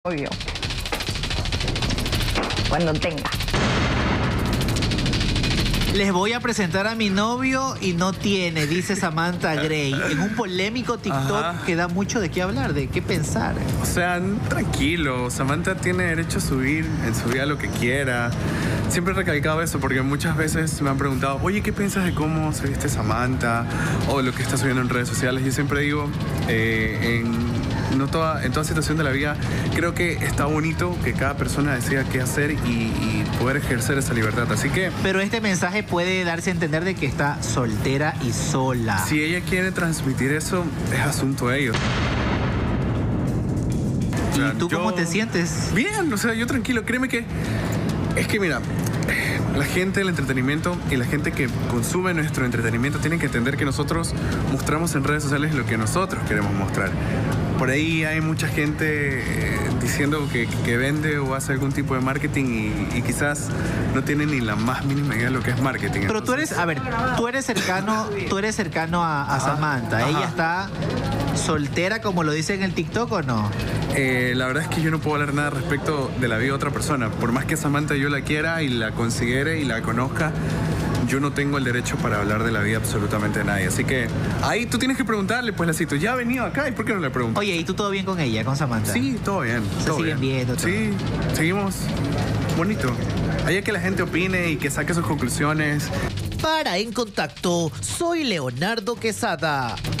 Obvio. Cuando tenga. Les voy a presentar a mi novio y no tiene, dice Samantha Gray, en un polémico TikTok que da mucho de qué hablar, de qué pensar. O sea, tranquilo, Samantha tiene derecho a subir en su vida lo que quiera. Siempre he recalcado eso porque muchas veces me han preguntado, oye, ¿qué piensas de cómo se viste Samantha? O lo que está subiendo en redes sociales. Yo siempre digo, en toda situación de la vida, creo que está bonito que cada persona decida qué hacer y poder ejercer esa libertad. Así que... Pero este mensaje puede darse a entender de que está soltera y sola. Si ella quiere transmitir eso, es asunto de ellos. O sea, ¿y tú cómo te sientes? Bien, o sea, yo tranquilo. Créeme que... Es que mira, la gente del entretenimiento y la gente que consume nuestro entretenimiento tienen que entender que nosotros mostramos en redes sociales lo que nosotros queremos mostrar. Por ahí hay mucha gente diciendo que vende o hace algún tipo de marketing y quizás no tiene ni la más mínima idea de lo que es marketing. Pero tú eres, a ver, tú eres cercano a Samantha. ¿Ella está soltera como lo dice en el TikTok o no? La verdad es que yo no puedo hablar nada respecto de la vida de otra persona. Por más que Samantha yo la quiera y la considere y la conozca, yo no tengo el derecho para hablar de la vida absolutamente de nadie. Así que ahí tú tienes que preguntarle, pues, la cito. Ya ha venido acá, ¿y por qué no le pregunto? Oye, ¿y tú todo bien con ella, con Samantha? Sí, todo bien. Se siguen viendo. Todo. Sí, seguimos bonito. Hay que la gente opine y que saque sus conclusiones. Para En Contacto, soy Leonardo Quesada.